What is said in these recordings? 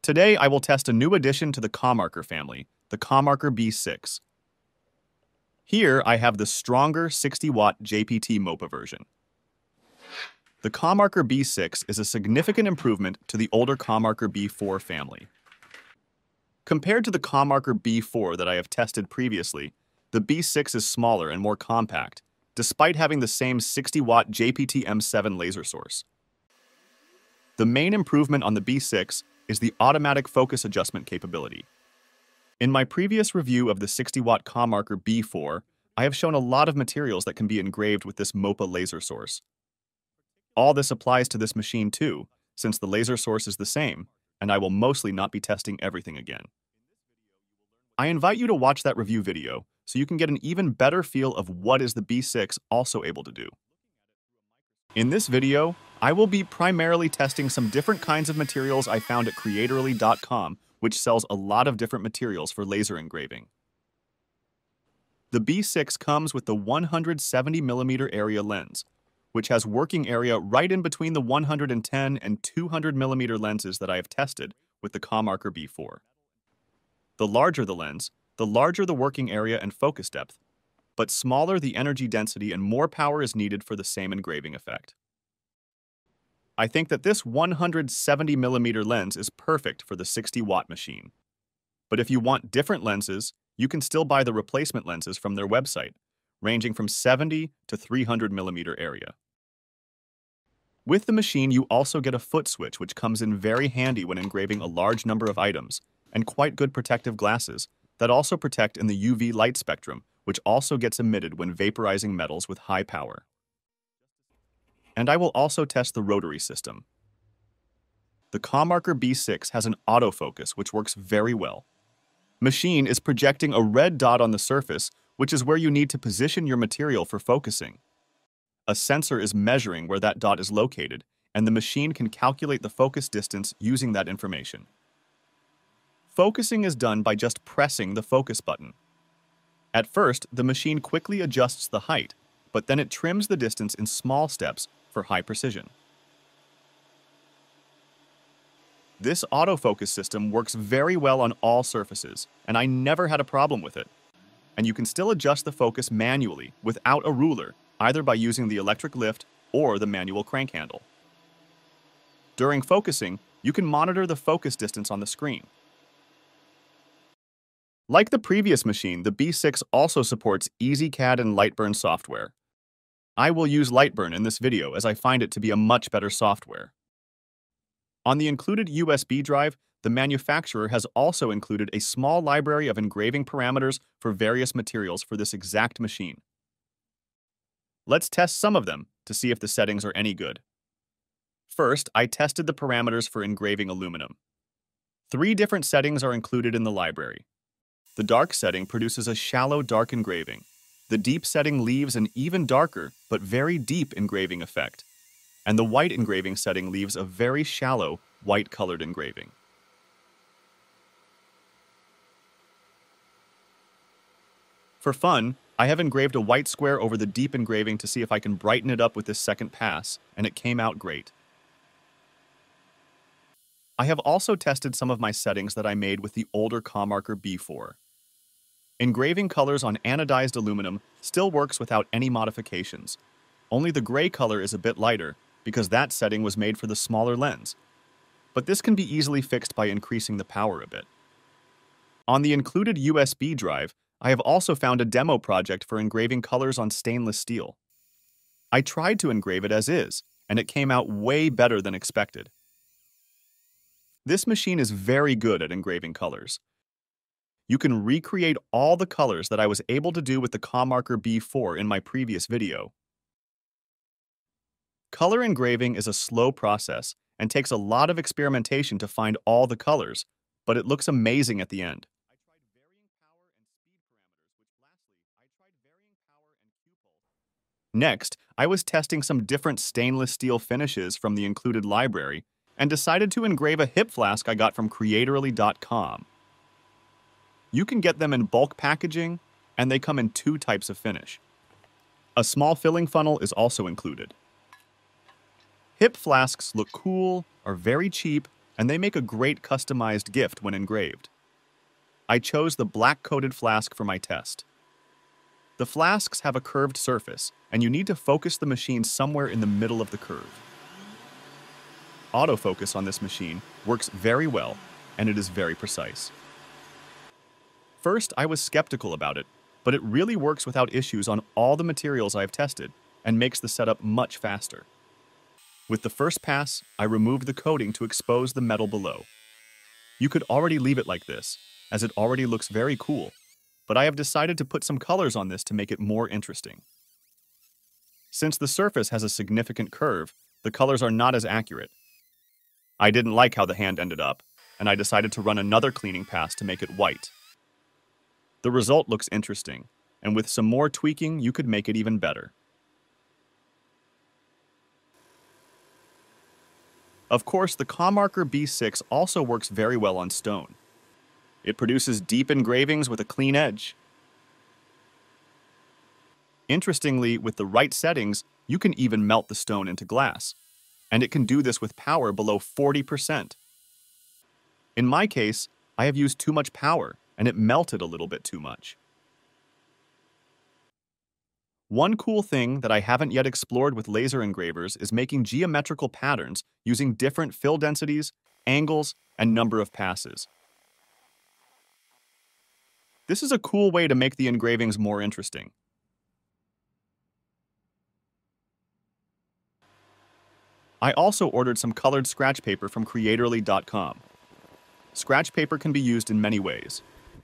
Today, I will test a new addition to the ComMarker family, the ComMarker B6. Here, I have the stronger 60-watt JPT MOPA version. The ComMarker B6 is a significant improvement to the older ComMarker B4 family. Compared to the ComMarker B4 that I have tested previously, the B6 is smaller and more compact, despite having the same 60-watt JPT M7 laser source. The main improvement on the B6 is the automatic focus adjustment capability. In my previous review of the 60-watt ComMarker B4, I have shown a lot of materials that can be engraved with this MOPA laser source. All this applies to this machine too, since the laser source is the same, and I will mostly not be testing everything again. I invite you to watch that review video so you can get an even better feel of what is the B6 also able to do. In this video, I will be primarily testing some different kinds of materials I found at Creatorly.com, which sells a lot of different materials for laser engraving. The B6 comes with the 170mm area lens, which has working area right in between the 110 and 200mm lenses that I have tested with the ComMarker B4. The larger the lens, the larger the working area and focus depth, but smaller the energy density and more power is needed for the same engraving effect. I think that this 170mm lens is perfect for the 60-watt machine. But if you want different lenses, you can still buy the replacement lenses from their website, ranging from 70 to 300mm area. With the machine, you also get a foot switch, which comes in very handy when engraving a large number of items, and quite good protective glasses that also protect in the UV light spectrum, which also gets emitted when vaporizing metals with high power. And I will also test the ROTARY system. The ComMarker B6 has an autofocus, which works very well. Machine is projecting a red dot on the surface, which is where you need to position your material for focusing. A sensor is measuring where that dot is located, and the machine can calculate the focus distance using that information. Focusing is done by just pressing the focus button. At first, the machine quickly adjusts the height, but then it trims the distance in small steps for high precision. This autofocus system works very well on all surfaces, and I never had a problem with it. And you can still adjust the focus manually without a ruler, either by using the electric lift or the manual crank handle. During focusing, you can monitor the focus distance on the screen. Like the previous machine, the B6 also supports EasyCAD and Lightburn software. I will use Lightburn in this video as I find it to be a much better software. On the included USB drive, the manufacturer has also included a small library of engraving parameters for various materials for this exact machine. Let's test some of them to see if the settings are any good. First, I tested the parameters for engraving aluminum. 3 different settings are included in the library. The dark setting produces a shallow dark engraving. The deep setting leaves an even darker but very deep engraving effect. And the white engraving setting leaves a very shallow white-colored engraving. For fun, I have engraved a white square over the deep engraving to see if I can brighten it up with this second pass, and it came out great. I have also tested some of my settings that I made with the older ComMarker B4. Engraving colors on anodized aluminum still works without any modifications. Only the gray color is a bit lighter, because that setting was made for the smaller lens. But this can be easily fixed by increasing the power a bit. On the included USB drive, I have also found a demo project for engraving colors on stainless steel. I tried to engrave it as is, and it came out way better than expected. This machine is very good at engraving colors. You can recreate all the colors that I was able to do with the ComMarker B4 in my previous video. Color engraving is a slow process and takes a lot of experimentation to find all the colors, but it looks amazing at the end. Next, I was testing some different stainless steel finishes from the included library and decided to engrave a hip flask I got from Creatorly.com. You can get them in bulk packaging, and they come in 2 types of finish. A small filling funnel is also included. Hip flasks look cool, are very cheap, and they make a great customized gift when engraved. I chose the black-coated flask for my test. The flasks have a curved surface, and you need to focus the machine somewhere in the middle of the curve. Autofocus on this machine works very well, and it is very precise. First, I was skeptical about it, but it really works without issues on all the materials I've tested and makes the setup much faster. With the first pass, I removed the coating to expose the metal below. You could already leave it like this, as it already looks very cool, but I have decided to put some colors on this to make it more interesting. Since the surface has a significant curve, the colors are not as accurate. I didn't like how the hand ended up, and I decided to run another cleaning pass to make it white. The result looks interesting, and with some more tweaking, you could make it even better. Of course, the ComMarker B6 also works very well on stone. It produces deep engravings with a clean edge. Interestingly, with the right settings, you can even melt the stone into glass, and it can do this with power below 40%. In my case, I have used too much power, and it melted a little bit too much. One cool thing that I haven't yet explored with laser engravers is making geometrical patterns using different fill densities, angles, and number of passes. This is a cool way to make the engravings more interesting. I also ordered some colored scratch paper from Creatorly.com. Scratch paper can be used in many ways.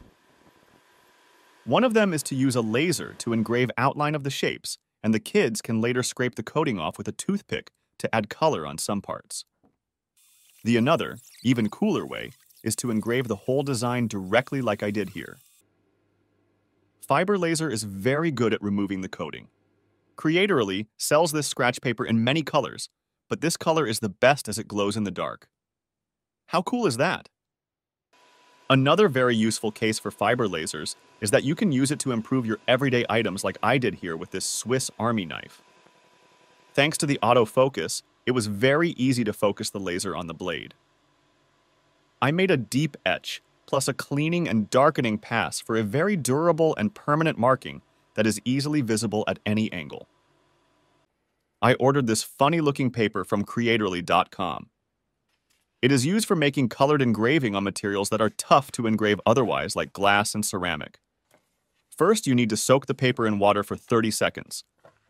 One of them is to use a laser to engrave outline of the shapes, and the kids can later scrape the coating off with a toothpick to add color on some parts. The another, even cooler way, is to engrave the whole design directly like I did here. Fiber laser is very good at removing the coating. Creatorly sells this scratch paper in many colors, but this color is the best as it glows in the dark. How cool is that? Another very useful case for fiber lasers is that you can use it to improve your everyday items like I did here with this Swiss Army knife. Thanks to the autofocus, it was very easy to focus the laser on the blade. I made a deep etch, plus a cleaning and darkening pass for a very durable and permanent marking that is easily visible at any angle. I ordered this funny-looking paper from Creatorly.com. It is used for making colored engraving on materials that are tough to engrave otherwise, like glass and ceramic. First, you need to soak the paper in water for 30 seconds.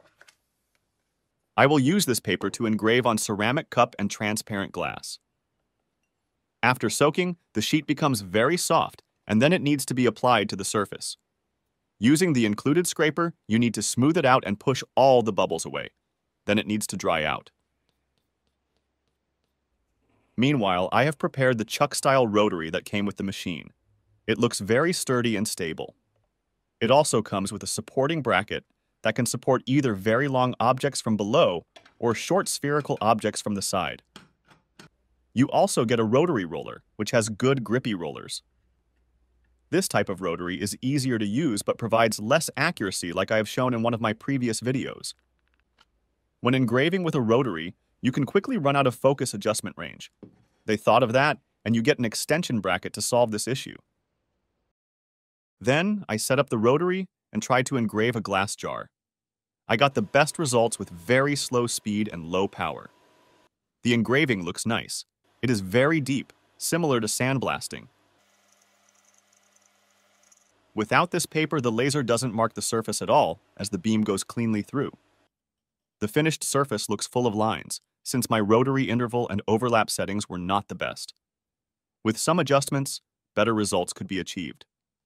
I will use this paper to engrave on ceramic cup and transparent glass. After soaking, the sheet becomes very soft, and then it needs to be applied to the surface. Using the included scraper, you need to smooth it out and push all the bubbles away. Then it needs to dry out. Meanwhile, I have prepared the chuck-style rotary that came with the machine. It looks very sturdy and stable. It also comes with a supporting bracket that can support either very long objects from below or short spherical objects from the side. You also get a rotary roller, which has good grippy rollers. This type of rotary is easier to use but provides less accuracy like I have shown in one of my previous videos. When engraving with a rotary, you can quickly run out of focus adjustment range. They thought of that, and you get an extension bracket to solve this issue. Then, I set up the rotary and tried to engrave a glass jar. I got the best results with very slow speed and low power. The engraving looks nice. It is very deep, similar to sandblasting. Without this paper, the laser doesn't mark the surface at all, as the beam goes cleanly through. The finished surface looks full of lines, since my rotary interval and overlap settings were not the best. With some adjustments, better results could be achieved.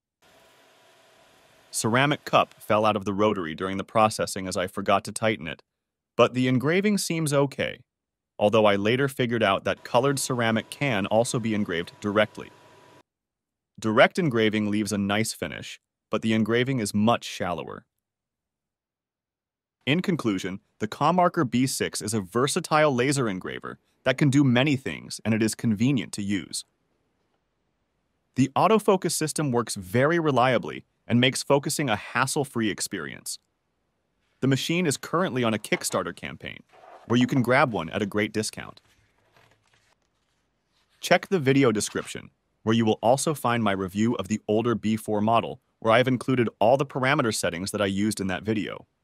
Ceramic cup fell out of the rotary during the processing as I forgot to tighten it, but the engraving seems okay, although I later figured out that colored ceramic can also be engraved directly. Direct engraving leaves a nice finish, but the engraving is much shallower. In conclusion, the ComMarker B6 is a versatile laser engraver that can do many things, and it is convenient to use. The autofocus system works very reliably and makes focusing a hassle-free experience. The machine is currently on a Kickstarter campaign, where you can grab one at a great discount. Check the video description, where you will also find my review of the older B4 model, where I have included all the parameter settings that I used in that video.